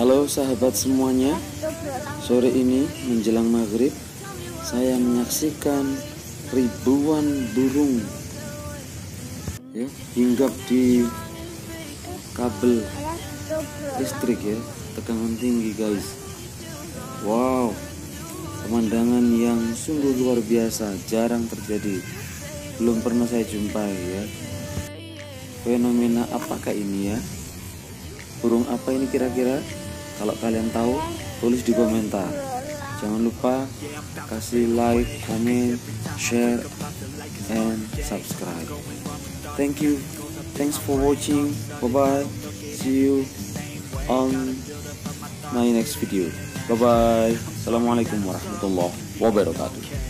Halo sahabat semuanya, sore ini menjelang maghrib saya menyaksikan ribuan burung ya hinggap di kabel listrik ya, tegangan tinggi guys. Wow, pemandangan yang sungguh luar biasa, jarang terjadi, belum pernah saya jumpai ya. Fenomena apakah ini ya? Burung apa ini kira-kira? Kalau kalian tahu, tulis di komentar. Jangan lupa kasih like, comment, share, and subscribe. Thank you. Thanks for watching. Bye-bye. See you on my next video. Bye-bye. Assalamualaikum warahmatullahi wabarakatuh.